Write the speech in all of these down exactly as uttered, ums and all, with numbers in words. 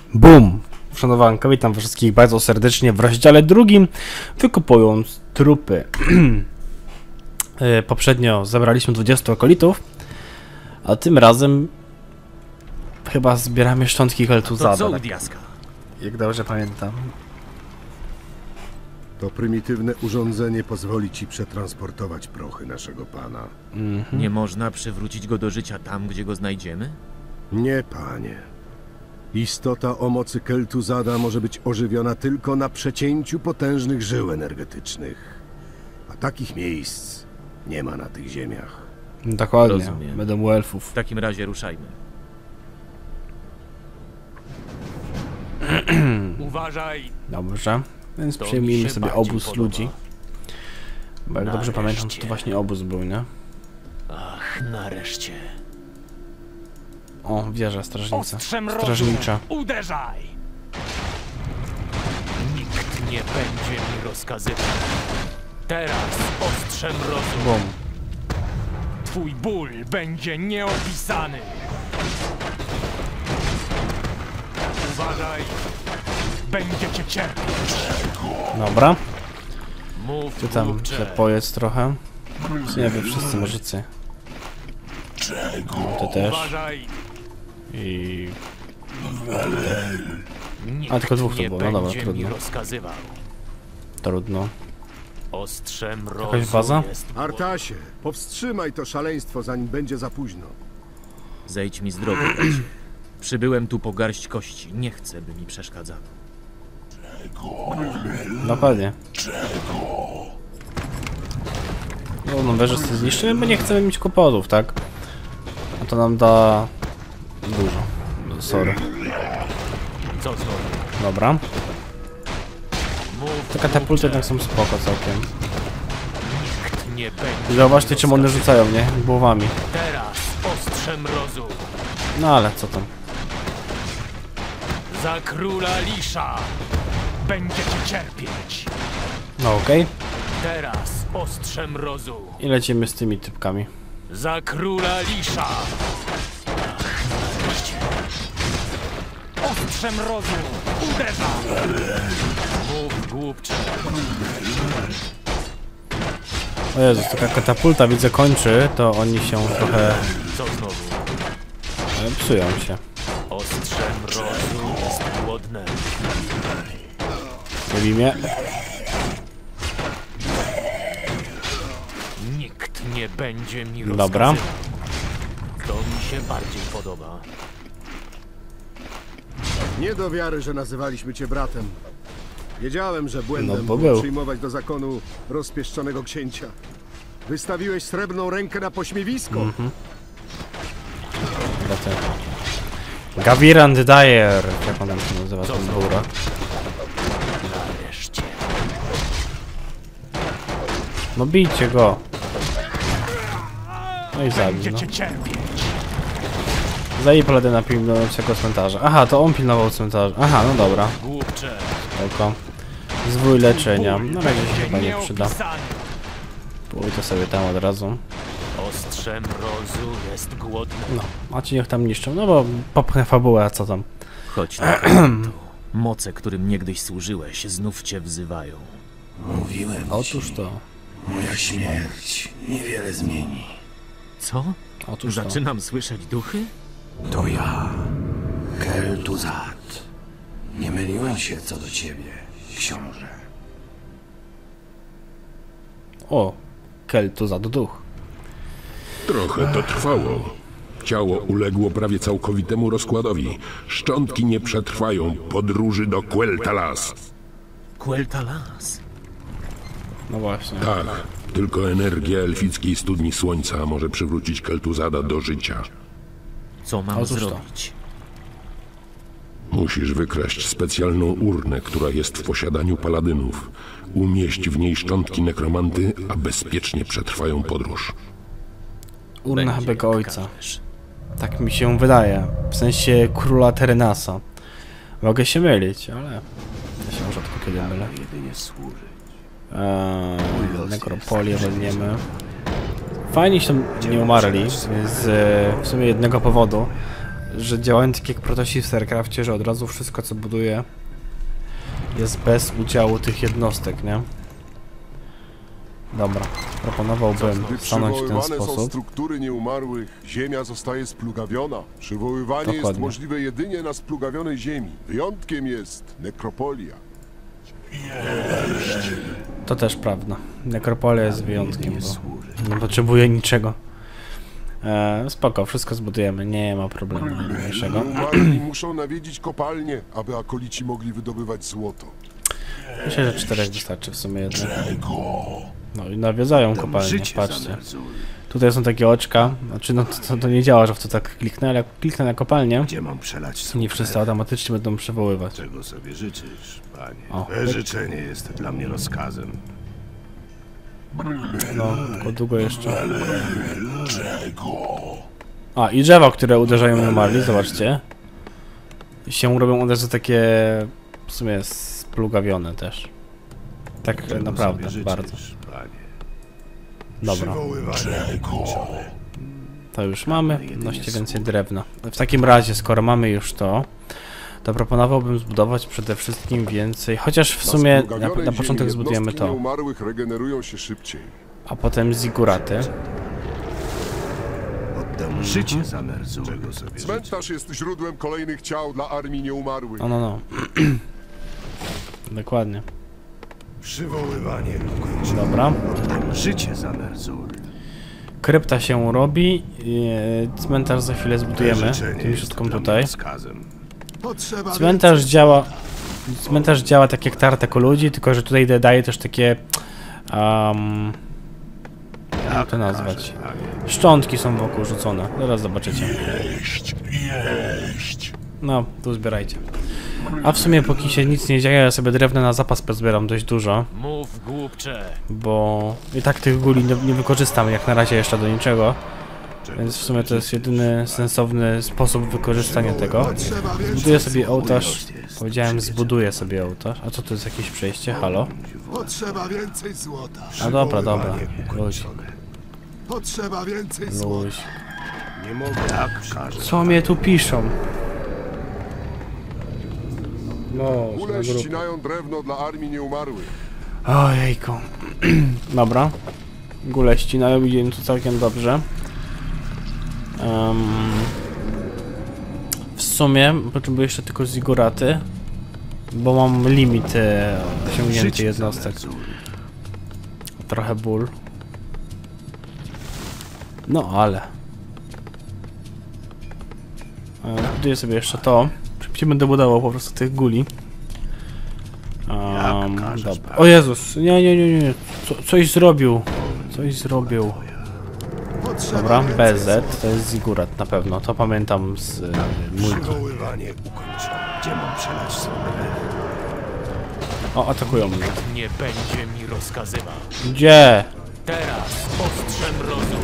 Bum! Szanowanka, witam wszystkich bardzo serdecznie w rozdziale drugim, wykupując trupy. Poprzednio zabraliśmy dwudziestu okolitów, a tym razem chyba zbieramy szczątki Kel'Thuzada. Tak? Jak dobrze pamiętam. To prymitywne urządzenie pozwoli ci przetransportować prochy naszego pana. Mhm. Nie można przywrócić go do życia tam, gdzie go znajdziemy? Nie, panie. Istota o mocy Kel'Thuzada może być ożywiona tylko na przecięciu potężnych żył energetycznych. A takich miejsc nie ma na tych ziemiach. Dokładnie, Rozumiem. będą u elfów. W takim razie ruszajmy. Uważaj! Dobrze, więc To mi przyjmijmy się sobie bardziej obóz podoba. ludzi. Bo jak dobrze Nareszcie. pamiętam, to, to właśnie obóz był, nie? Ach, nareszcie. O, wieża strażnica. Ostrzem Strażnicza. rozu, uderzaj! Nikt nie będzie mi rozkazywał. Teraz ostrzem rozu. Bum. Twój ból będzie nieopisany. Uważaj! Będziecie cierpieć. Dobra, Mów, ty tam głupcze. się pojedz trochę. Nie wiem, wszyscy możecie. Ty też. Uważaj! I... Nikt A, tylko dwóch tu nie było, no dobra, będzie trudno. mi rozkazywał. Trudno. Ostrzem rozu Jakaś baza? jest Artasie, powstrzymaj to szaleństwo, zanim będzie za późno. Zejdź mi z drogi, bracie. Przybyłem tu po garść kości. Nie chcę, by mi przeszkadzano. Dokładnie. No, no wieżę sobie zniszczymy, bo nie chcemy mieć kłopotów, tak? A to nam da... dużo. Sorry. Co znowu? Dobra. Mów, Te katapulty jednak są spoko całkiem. nikt nie będzie. I zauważcie, czym one rzucają, nie? Głowami. Teraz ostrzem rozu. No ale co tam? Za króla Lisza będziecie cierpieć. No okej. Teraz ostrzem rozu. I lecimy z tymi typkami. Za króla Lisza. Ach, nareszcie. Ostrzem rozu. Uderza. Mów, głupcze. O Jezus, taka katapulta widzę kończy, to oni się trochę Co znowu? e, psują się. Ostrzem rozu jest głodne. Lubi mnie. Nikt nie będzie mi Dobra. rozkazywał. To mi się bardziej podoba. Nie do wiary, że nazywaliśmy cię bratem. Wiedziałem, że błędem No, bo było był. przyjmować do zakonu rozpieszczonego księcia. Wystawiłeś srebrną rękę na pośmiewisko. Mhm. Dobra, ten. Gaviran the Dyer, jak on tam się nazywa, ten góra. Nareszcie. No bijcie go. No i zabił, no. Będziecie cierpieć. Zajęli paladyna pilnującego cmentarza. Aha, to on pilnował cmentarza. Aha, no dobra. Głupcze. Spoko. Zwój leczenia. Ból Na razie się będzie chyba nie przyda. nieopisany. Pójdę sobie tam od razu. Ostrzem rozu jest głodny. No, a ci niech tam niszczą, no bo popchnę fabułę, a co tam? Chodź na to. Moce, którym niegdyś służyłeś, znów cię wzywają. Mówiłem Otóż ci, to. moja śmierć niewiele zmieni. Co? Otóż to. Zaczynam słyszeć duchy? To ja, Kel'Thuzad. Nie myliłem się co do ciebie, książę. O, Kel'Thuzad duch. Trochę to trwało. Ciało uległo prawie całkowitemu rozkładowi. Szczątki nie przetrwają podróży do Quel'Thalas. Quel'Thalas. No właśnie. Tak, tylko energia elfickiej studni słońca może przywrócić Kel'Thuzada do życia. Co mam Otóż to. zrobić? Musisz wykraść specjalną urnę, która jest w posiadaniu paladynów. Umieść w niej szczątki nekromanty, a bezpiecznie przetrwają podróż. Urna Będzie chyba jak ojca. każesz. Tak mi się wydaje. W sensie króla Terenasa. Mogę się mylić, ale ja się rzadko kiedy mylę. Jedynie służyć. Eee, nekropolię weźmiemy. Fajnie się tam nie umarli z w sumie jednego powodu, że działają tak jak protosi w StarCrafcie, że od razu wszystko co buduje jest bez udziału tych jednostek, nie? Dobra, proponowałbym Gdy stanąć w ten przywoływane są sposób. struktury nieumarłych, ziemia zostaje splugawiona. Przywoływanie jest Dokładnie. możliwe jedynie na splugawionej ziemi. Wyjątkiem jest nekropolia. To też prawda. Nekropolia jest wyjątkiem, bo nie potrzebuje niczego. E, spoko, wszystko zbudujemy, nie ma problemu najmniejszego. Nieumarli muszą nawiedzić kopalnie, aby akolici mogli wydobywać złoto. Myślę, że czterech wystarczy w sumie jednak. No i nawiedzają kopalnię, patrzcie. Tutaj są takie oczka, znaczy no to, to nie działa, że w to tak kliknę, ale jak kliknę na kopalnię, Gdzie mam przelać nie wszyscy automatycznie będą przywoływać. Czego sobie życzysz, panie? O, Twoje życzenie jest dla mnie rozkazem. no, tylko długo jeszcze. A, i drzewa, które uderzają nieumarli, zobaczcie. Się robią one za takie, w sumie splugawione też. Tak Czego naprawdę, sobie bardzo. życzysz, panie? Dobra. Przywoływanie ukończone. To już mamy, noście więcej drewna. W takim razie, skoro mamy już to, to proponowałbym zbudować przede wszystkim więcej, chociaż w sumie na, splugawionej na początek ziemi zbudujemy jednostki to, nieumarłych regenerują się szybciej. a potem ziguraty. Oddam życie za Merzu. Czego sobie życzysz? Cmentarz jest źródłem kolejnych ciał dla armii nieumarłych. No, no, no. Dokładnie. Przywoływanie ukończone. Dobra. Oddam życie za Merzu. Krypta się robi, e, cmentarz za chwilę zbudujemy, tym środką tutaj. Cmentarz działa, cmentarz działa tak jak tartak u ludzi, tylko że tutaj daje też takie, um, jak to nazwać, szczątki są wokół rzucone, zaraz zobaczycie. No, tu zbierajcie. A w sumie póki się nic nie dzieje, ja sobie drewno na zapas pozbieram dość dużo, Mów, głupcze. bo i tak tych guli nie, nie wykorzystam jak na razie jeszcze do niczego. Więc w sumie to jest jedyny sensowny sposób wykorzystania tego. Zbuduję sobie ołtarz. Powiedziałem, zbuduję sobie ołtarz. A co to jest jakieś przejście? Halo? Potrzeba więcej złota. A dobra, dobra. Luź, Potrzeba więcej luź. Nie mogę tak każę. Co mnie tu piszą? No, Ule ścinają drewno dla armii nieumarłych. ojejku. Dobra. Góle ścinają, idzie im tu całkiem dobrze. Um, w sumie potrzebuję jeszcze tylko ziguraty, bo mam limit e, osiągnięty jednostek. Trochę ból. No ale. E, buduję sobie jeszcze to. Szybciej będę budował po prostu tych guli. Um, dobra. O Jezus, nie, nie, nie, nie. Co, coś zrobił. Coś zrobił. Dobra, B Z, to jest zigurat na pewno, to pamiętam z y, multi. Przywoływanie ukończone. Gdzie mam przelać swoje? O, atakują mnie. Nie będzie mi rozkazywał. Gdzie? Teraz ostrzem rozum.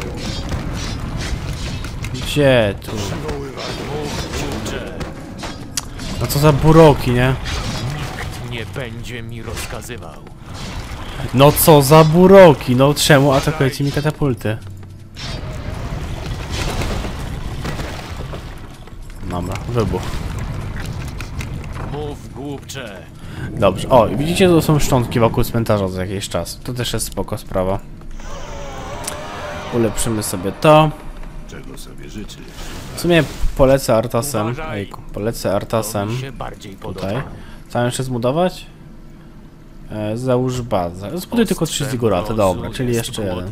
Gdzie tu? Mów, głupcze. No co za buroki, nie? Nie będzie mi rozkazywał. No co za buroki, no czemu atakujecie mi katapulty? Dobra, wybuch. Mów, głupcze. Dobrze, o, widzicie, to są szczątki wokół cmentarza za jakiś czas. To też jest spoko sprawa. Ulepszymy sobie to. Czego sobie życzysz? W sumie polecę Artasem. Ejku, polecę To Artasem. mi się bardziej podoba. Tutaj. Co jeszcze zbudować? E, załóż bazę. Zbuduj tylko trzy ziguraty, dobra, czyli jeszcze jeden.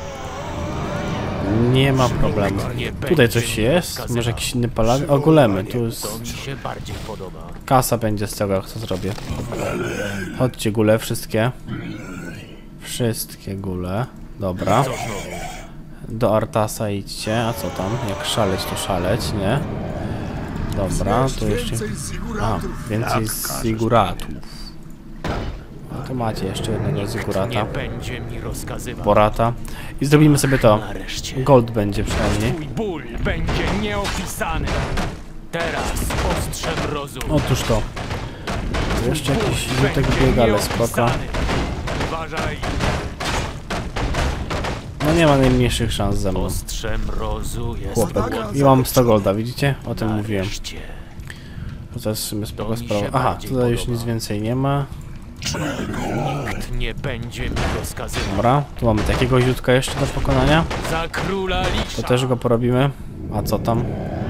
Nie ma problemu. Tutaj coś jest? Może jakiś inny paladyn? O, golemy, tu To jest... mi się bardziej podoba. Kasa będzie z tego, jak to zrobię. Chodźcie, gule, wszystkie. Wszystkie gule. Dobra. Do Artasa idźcie. A co tam? Jak szaleć, to szaleć, nie? Dobra, to jeszcze... A, więcej ziguratów. No to macie jeszcze jednego zigurata. Nie będzie mi rozkazywał. Borata. I zrobimy sobie to. Nareszcie. Gold będzie przynajmniej. Twój ból będzie nieopisany. Teraz ostrzem rozum. Otóż to. Tu jeszcze jakiś rzutek biega, ale spoko. Uważaj. No nie ma najmniejszych szans ze mną. Ostrze mrozu jest Chłopek. głodne. I mam sto golda, widzicie? O tym mówiłem. Nareszcie. To jest w sumie spoko To mi się sprawa. Aha, bardziej tutaj już podoba. nic więcej nie ma. Nikt nie będzie mi rozkazywał. Dobra, tu mamy takiego ziutka jeszcze do pokonania. Za króla Lisza. To też go porobimy. A co tam?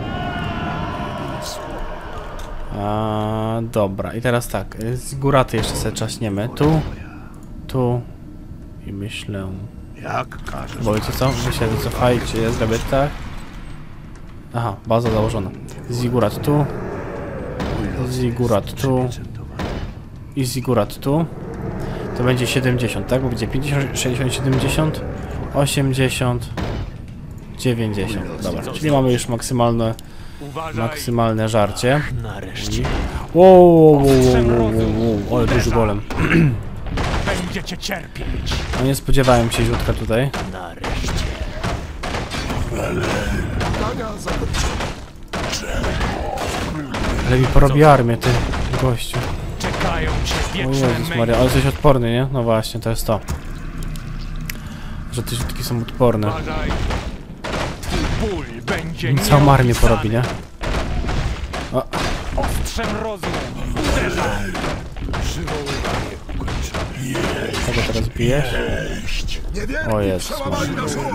A, dobra, i teraz tak. Z góraty jeszcze sobie czaśniemy. Tu, tu i myślę... Jak każesz. Bo wiecie co? Wy się wycofajcie, zrobię tak. Aha, baza założona. Zigurat tu. Zigurat tu. I zigurat tu. To będzie siedemdziesiąt, tak? Bo będzie pięćdziesiąt, sześćdziesiąt, siedemdziesiąt, osiemdziesiąt, dziewięćdziesiąt. Dobra, czyli mamy już maksymalne, Uważaj. maksymalne żarcie. Nareszcie. Wow, wow, wow, wow, wow, wow, ale duży golem. Będziecie cierpieć. No nie spodziewałem się ziutka tutaj. Nareszcie. Ale mi porobi armię, ty gościu. Czekają cię O wieczne Jezus męki. Maria, ale jesteś odporny, nie? No właśnie, to jest to. Że te ziutki są odporne. Uważaj. Twój ból będzie Całą armię nieopisany. porobi, nie? O, Ostrzem rozum. Uderzaj. kogo teraz bijesz? O Jezus Maria.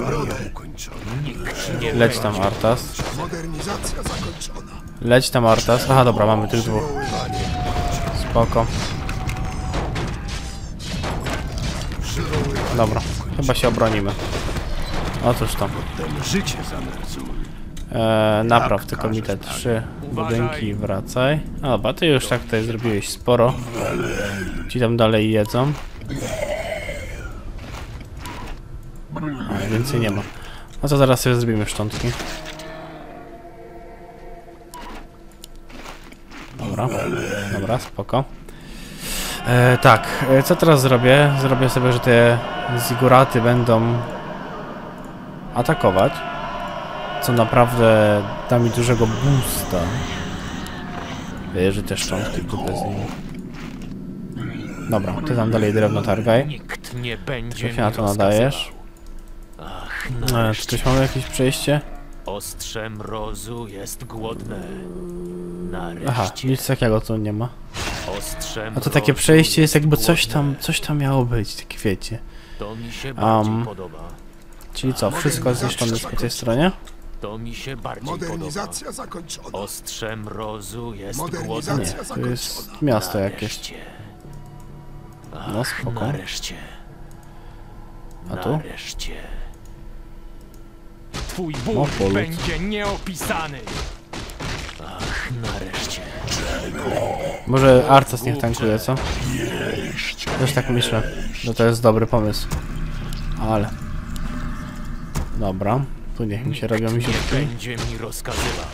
Nie Leć tam Artas. Modernizacja zakończona. Leć tam Artas. Aha, dobra, mamy tych dwóch. Spoko. Dobra, chyba się obronimy. Otóż to. Życie zamerzu. Eee, napraw tylko mi te trzy budynki i wracaj. A dobra, ty już tak tutaj zrobiłeś sporo. Ci tam dalej jedzą. A, więcej nie ma. No to zaraz sobie zrobimy szczątki. Dobra, dobra, spoko. E, tak, e, co teraz zrobię? Zrobię sobie, że te ziguraty będą atakować. Co naprawdę da mi dużego boosta. Wierzy te szczątki dupy z nimi. Dobra, ty tam dalej drewno targaj. Nikt nie będzie Co się na to mi nadajesz? rozkazywał. Ach, E, czy nareszcie. ktoś mamy jakieś przejście? Ostrze mrozu jest głodne. Aha, Nareszcie. nic takiego tu nie ma. Ostrze A to takie mrozu przejście jest jakby coś głodne. tam, coś tam miało być, tak wiecie. To mi się bardziej Um, podoba. Czyli co, wszystko zniszczone jest po tej stronie? To mi się bardziej Modernizacja zakończona. podoba. Ostrze mrozu jest Modernizacja głodne. Nie, to zakończona. jest miasto jakieś. Nareszcie. Ach, No spoko. Nareszcie. A tu? Nareszcie. Twój ból No, polut. będzie nieopisany. Ach, nareszcie. Może Arcas niech tankuje, co? Też tak myślę, że to jest dobry pomysł. Ale... Dobra, tu niech mi się robią Nikt nie misiutki. będzie mi rozkazywał.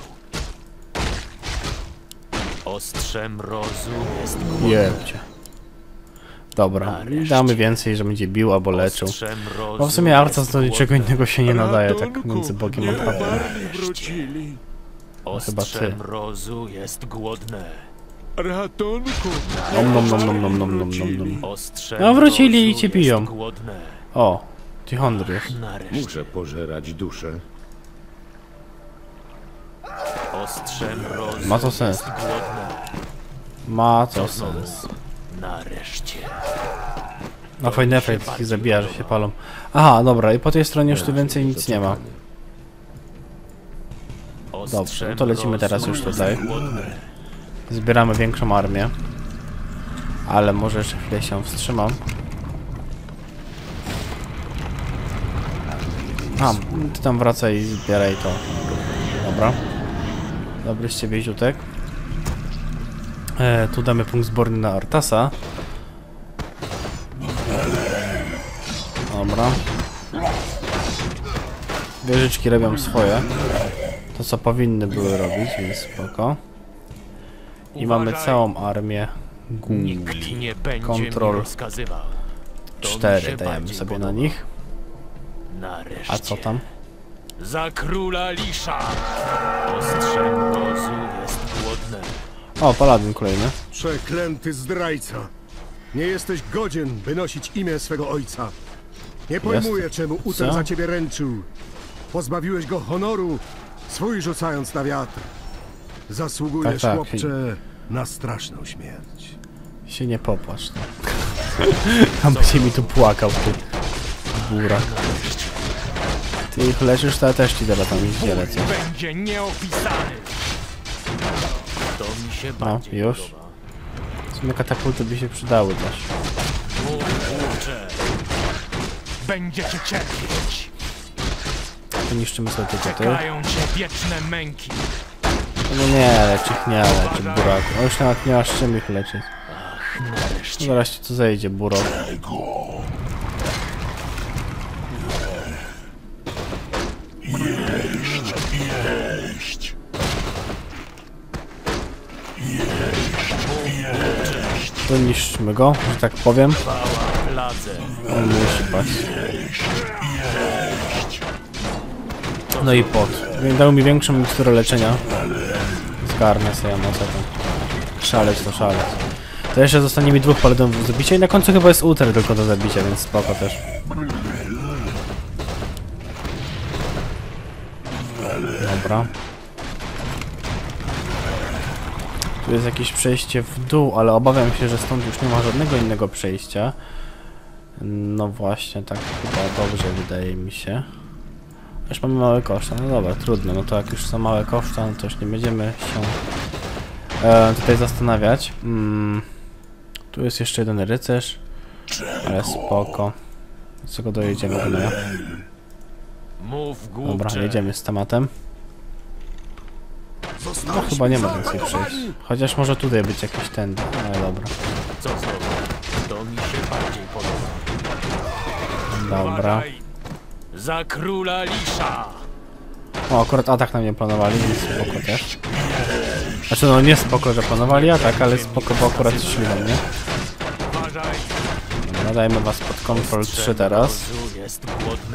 Ostrze mrozu jest głodne. Jebcie. Dobra, Nareszcie. damy więcej, że będzie bił albo leczył. Ostrze mrozu Bo w sumie Arcas jest do niczego głodne. innego się nie nadaje, tak między Bogiem a prawdą. Nareszcie. chyba Ostrze ty. mrozu jest głodne. Ratunku! Nom nom nom nom nom nom nom nom nom. Ostrze No, wrócili i mrozu cię biją. jest głodne. O, Tichondry jest. Nareszcie. Muszę pożerać duszę. Ostrze mrozu Ma to sens. jest głodne. Ma to sens. Nareszcie. No fajny efekt taki zabija, że się palą. Aha, dobra, i po tej stronie już tu więcej nic nie ma. Dobrze, no to lecimy teraz już tutaj. Zbieramy większą armię. Ale może jeszcze chwilę się wstrzymam. A, ty tam wracaj i zbieraj to. Dobra. Dobry z ciebie ziutek. E, tu damy punkt zborny na Artasa. Dobra. Wieżyczki robią swoje. To co powinny były robić, więc spoko. I mamy Uważaj. całą armię Nikt guli. nie będzie Kontrol. mi rozkazywał. To mi Cztery się dajemy bardziej sobie na podoba. nich. Nareszcie. A co tam? Za króla Lisza. Ostrze mrozu jest głodne. O, paladyn kolejny. Przeklęty zdrajca! Nie jesteś godzien, by nosić imię swego ojca. Nie pojmuję, czemu Uther Co? za ciebie ręczył. Pozbawiłeś go honoru, swój rzucając na wiatr. Zasługujesz, Tak, tak. chłopcze, na straszną śmierć. Się nie popłacz. No. Tam będzie mi tu płakał, ty burak. Ty ich leczysz, to ja też ci teraz tam idzie lecę. Będzie nieopisany. To mi się No, bardziej już. podoba. W sumie katapulty by się przydały też. Mów, włócze. Będziecie cierpieć. To niszczymy sobie tylko ty. Czekają cię wieczne męki. No nie, lecz ich nie leczy, burak. No już nawet nie masz czym ich leczyć. No zaraz ci tu zejdzie, burok. To niszczmy go, że tak powiem. Ladze. On musi paść. No i pot. Dał mi większą miksturę leczenia. Zgarnę sobie, no co tam. Szaleć to szaleć. To jeszcze zostanie mi dwóch paladynów do zabicia i na końcu chyba jest Uther tylko do zabicia, więc spoko też. Dobra. Tu jest jakieś przejście w dół, ale obawiam się, że stąd już nie ma żadnego innego przejścia. No właśnie, tak chyba dobrze wydaje mi się. Już mamy małe koszta, no dobra, trudno, no to jak już są małe koszta, no to już nie będziemy się e, tutaj zastanawiać. Mm, tu jest jeszcze jeden rycerz, ale spoko. Z czego dojedziemy do niego? Mów, Dobra, głupcze. jedziemy z tematem. No chyba nie ma więcej przejść. Chociaż może tutaj być jakiś ten, ale dobra. Co znowu? To mi się bardziej podoba. Dobra. Uważaj. Za króla Lisza. O, akurat atak na mnie planowali, więc spoko też. Znaczy no nie spoko, że planowali atak, ale spoko, bo akurat szli do mnie. Uważaj. Dobra, dajmy was pod Control trzy teraz. Mrozu jest głodne.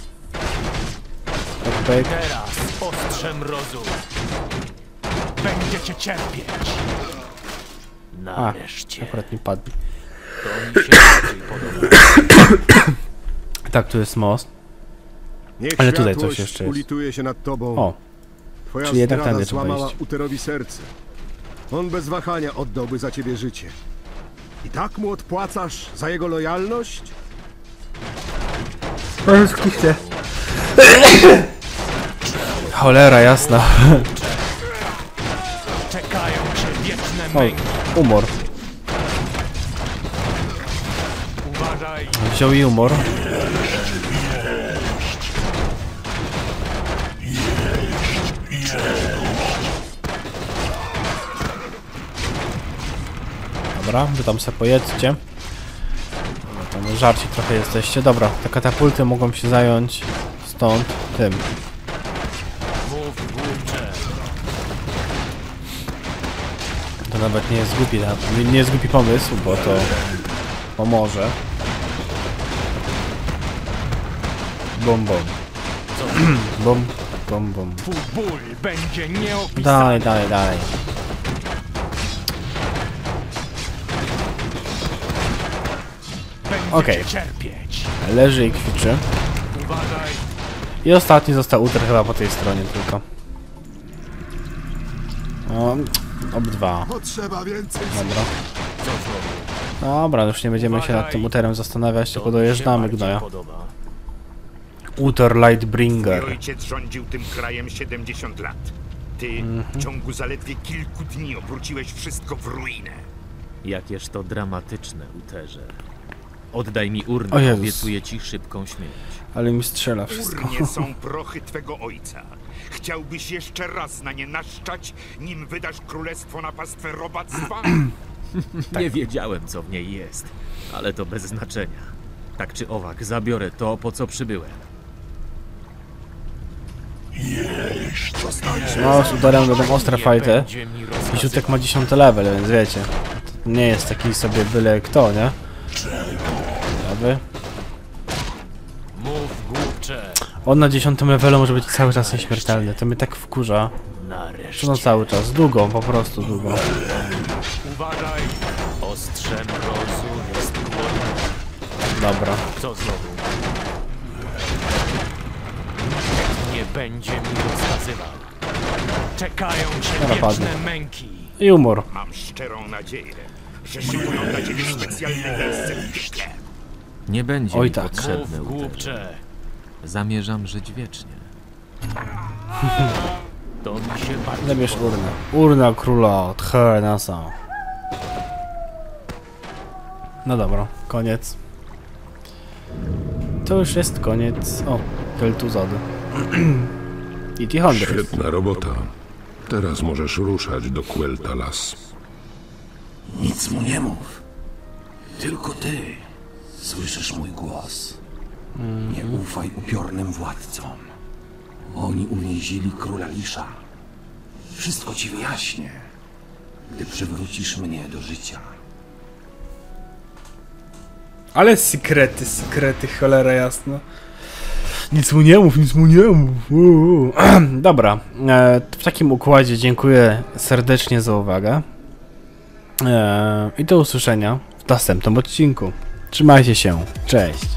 Pyk, pyk. Teraz ostrze mrozu. Będziecie cierpieć. A, Nareszcie. akurat mi padli. To mi się bardziej podoba. Tak, tu jest most. Niech Ale tutaj światłość coś jeszcze jest. ulituje się nad tobą. O, Twoja czyli jednak zdrada tędy trzeba złamała iść. Uterowi serce. On bez wahania oddałby za ciebie życie. I tak mu odpłacasz za jego lojalność? cholera jasna. Czekają cię wieczne O, męki. humor. Uważaj. Wziął i humor. Dobra, wy tam se pojedźcie. Tam żarci trochę jesteście. Dobra, te katapulty mogą się zająć stąd tym. Mów, głupcze. To nawet nie jest głupi, nie, nie jest głupi pomysł, bo to pomoże. Bum bum. Bum, bum, bum. Twój ból będzie nieopisany. Dalej, dalej, dalej. Będziecie Okej. cierpieć. Leży i kwiczy. Uważaj. I ostatni został Uther chyba po tej stronie tylko. O, obydwa. Potrzeba więcej. Dobra. Co znowu? Dobra, już nie będziemy się nad tym Utherem zastanawiać, tylko dojeżdżamy gnoja. Podoba. Uther Lightbringer. Mój ojciec rządził tym krajem siedemdziesiąt lat. Ty w ciągu zaledwie kilku dni obróciłeś wszystko w ruinę. Jakież to dramatyczne, Utherze. Oddaj mi urnę, O Jezus. obiecuję ci szybką śmierć. Ale mi strzela wszystko. Urnie są prochy twego ojca. Chciałbyś jeszcze raz na nie naszczać, nim wydasz królestwo na pastwę robactwa? Nie wiedziałem, co w niej jest, ale to bez znaczenia. Tak czy owak, zabiorę to, po co przybyłem. No, z Utherem będą ostre fighty. Będzie mi I rozkazywać. Ziutek ma dziesiąty level, więc wiecie. To nie jest taki sobie byle kto, nie? Prawy. Mów, głupcze. On na dziesiątym levelu może być cały czas nieśmiertelny. To mnie tak wkurza. Nareszcie. No cały czas. Długo, po prostu długo. Uważaj. Ostrze mrozu jest głodne. Dobra. Co znowu? nie będzie mi rozkazywał. Czekają cię Dobra, wieczne padnie. męki. I humor. Mam szczerą nadzieję, że szykują dla ciebie specjalne miejsce w piekle. Nie będzie Oj mi tak. potrzebny Mów, uderz. głupcze. Zamierzam żyć wiecznie. To mi się bardzo Zabierz podoba. urnę. Urna króla Tchernasa. No dobra, koniec. To już jest koniec. O, Kel'Thuzad. I Tihandrith. Świetna robota. Teraz możesz ruszać do Quel'Thalas. Nic mu nie mów. Tylko ty słyszysz mój głos. Nie ufaj upiornym władcom. Oni uwięzili króla Lisza. Wszystko ci wyjaśnię, gdy przywrócisz mnie do życia. Ale sekrety, sekrety, cholera jasno. Nic mu nie mów, nic mu nie mów. Uuu. Dobra, e, w takim układzie dziękuję serdecznie za uwagę. E, I do usłyszenia w następnym odcinku. Trzymajcie się, cześć.